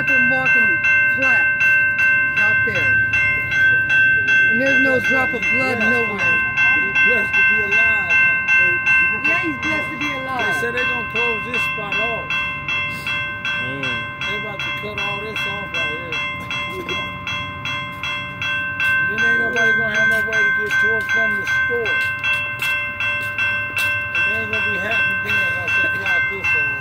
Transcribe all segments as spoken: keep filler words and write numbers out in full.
up and walking flat out there. And there's no drop of blood nowhere. He's blessed to be alive, huh? Yeah, he's blessed to be alive. They said they're going to close this spot off. Mm. They're about to cut all this off right here. And then ain't nobody going to have no way to get to or from the store. And they ain't going to be happy then once they block this off.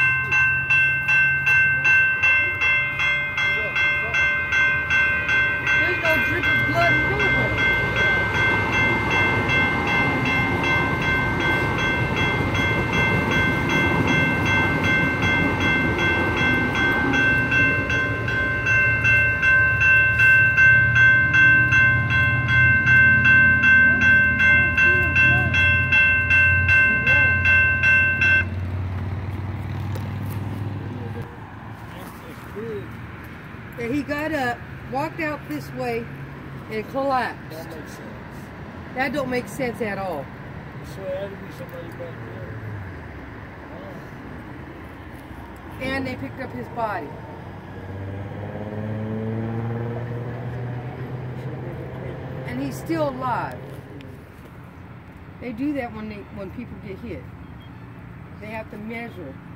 There's no drip of blood nowhere. And he got up, walked out this way, and collapsed. That makes sense. That don't make sense at all. So it had to be somebody back there. Oh. And they picked up his body. And he's still alive. They do that when they when people get hit. They have to measure